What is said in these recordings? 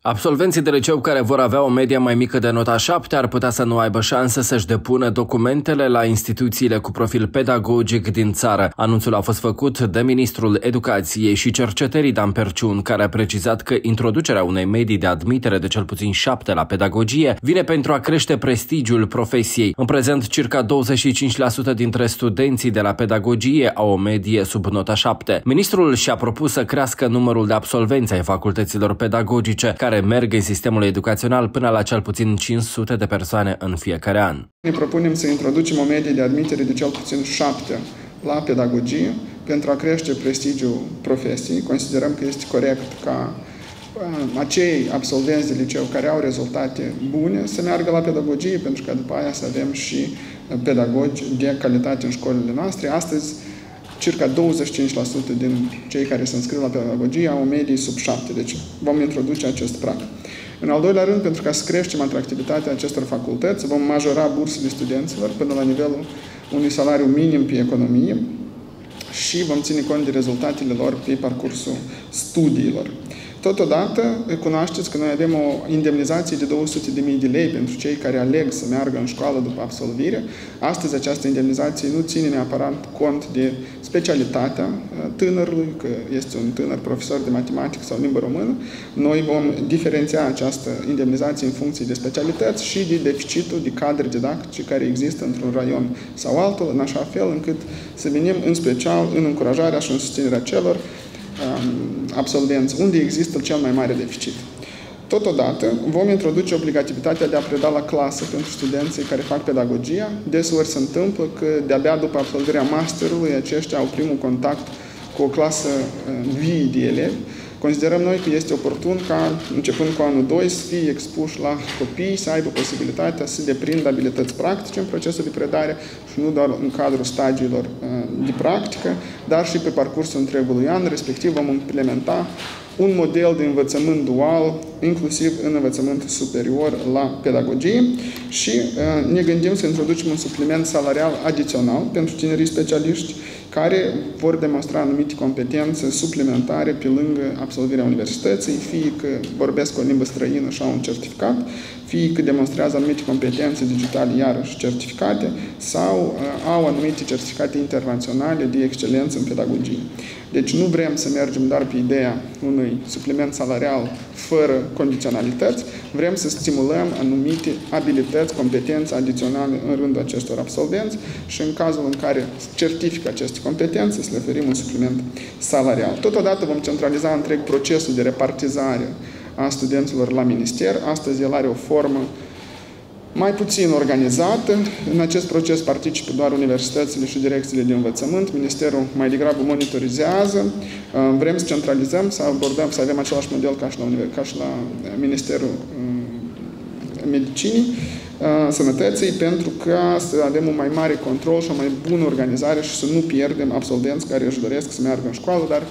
Absolvenții de liceu care vor avea o medie mai mică de nota 7 ar putea să nu aibă șanse să-și depună documentele la instituțiile cu profil pedagogic din țară. Anunțul a fost făcut de ministrul Educației și Cercetării Dan Perciun, care a precizat că introducerea unei medii de admitere de cel puțin 7 la pedagogie vine pentru a crește prestigiul profesiei. În prezent, circa 25% dintre studenții de la pedagogie au o medie sub nota 7. Ministrul și-a propus să crească numărul de absolvenți ai facultăților pedagogice, care merg în sistemul educațional până la cel puțin 500 de persoane în fiecare an. Ne propunem să introducem o medie de admitere de cel puțin 7 la pedagogie pentru a crește prestigiul profesiei. Considerăm că este corect ca acei absolvenți de liceu care au rezultate bune să meargă la pedagogie, pentru că după aia să avem și pedagogi de calitate în școlile noastre. Astăzi, circa 25% din cei care se înscriu la pedagogie au o medie sub 7, deci vom introduce acest prag. În al doilea rând, pentru ca să creștem atractivitatea acestor facultăți, vom majora bursele studenților până la nivelul unui salariu minim pe economie și vom ține cont de rezultatele lor pe parcursul studiilor. Totodată, cunoașteți că noi avem o indemnizație de 200.000 de lei pentru cei care aleg să meargă în școală după absolvire. Astăzi această indemnizație nu ține neapărat cont de specialitatea tânărului, că este un tânăr profesor de matematică sau limbă română. Noi vom diferenția această indemnizație în funcție de specialități și de deficitul de cadre didactice care există într-un raion sau altul, în așa fel încât să venim în special în încurajarea și în susținerea celor absolvenți unde există cel mai mare deficit. Totodată, vom introduce obligativitatea de a preda la clasă pentru studenții care fac pedagogia. Deseori se întâmplă că de-abia după absolvirea masterului aceștia au primul contact cu o clasă vie de elevi. Considerăm noi că este oportun ca, începând cu anul 2, să fie expuși la copii, să aibă posibilitatea să deprindă abilități practice în procesul de predare și nu doar în cadrul stagiilor de practică, dar și pe parcursul întregului an, respectiv vom implementa un model de învățământ dual, inclusiv în învățământ superior la pedagogie și ne gândim să introducem un supliment salarial adițional pentru tinerii specialiști care vor demonstra anumite competențe suplimentare pe lângă absolvirea universității, fie că vorbesc o limbă străină și au un certificat, fie că demonstrează anumite competențe digitale, iarăși certificate, sau au anumite certificate internaționale de excelență în pedagogie. Deci nu vrem să mergem doar pe ideea unui supliment salarial fără condiționalități, vrem să stimulăm anumite abilități, competențe adiționale în rândul acestor absolvenți și în cazul în care certifică aceste competențe, să le oferim un supliment salarial. Totodată vom centraliza întreg procesul de repartizare a studenților la minister. Astăzi el are o formă mai puțin organizată. În acest proces participă doar universitățile și direcțiile de învățământ. Ministerul mai degrabă monitorizează. Vrem să centralizăm, să abordăm, să avem același model ca și la Ministerul Medicinii, Sănătății, pentru ca să avem un mai mare control și o mai bună organizare și să nu pierdem absolvenți care își doresc să meargă în școală, dar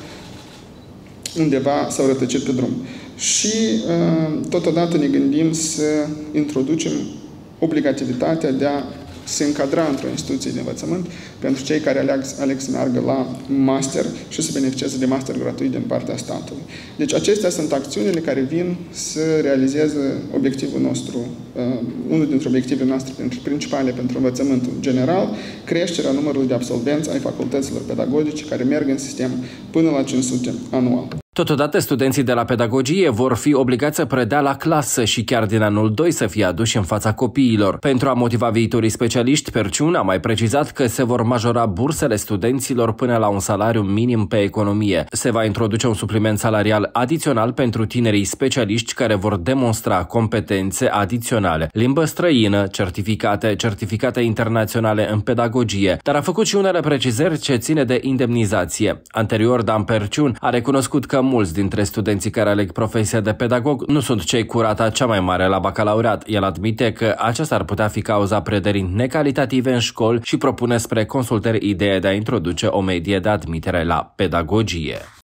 undeva s-au rătăcit pe drum. Și totodată ne gândim să introducem obligativitatea de a se încadra într-o instituție de învățământ pentru cei care aleg să meargă la master și să beneficieze de master gratuit din partea statului. Deci acestea sunt acțiunile care vin să realizeze obiectivul nostru, unul dintre obiectivele noastre principale pentru învățământul general, creșterea numărului de absolvenți ai facultăților pedagogice care merg în sistem până la 500 anual. Totodată, studenții de la pedagogie vor fi obligați să predea la clasă și chiar din anul 2 să fie aduși în fața copiilor. Pentru a motiva viitorii specialiști, Perciun a mai precizat că se vor majora bursele studenților până la un salariu minim pe economie. Se va introduce un supliment salarial adițional pentru tinerii specialiști care vor demonstra competențe adiționale, limbă străină, certificate internaționale în pedagogie, dar a făcut și unele precizări ce ține de indemnizație. Anterior, Dan Perciun a recunoscut că mulți dintre studenții care aleg profesia de pedagog nu sunt cei cu rata cea mai mare la bacalaureat. El admite că aceasta ar putea fi cauza predării necalitative în școli și propune spre consultări ideea de a introduce o medie de admitere la pedagogie.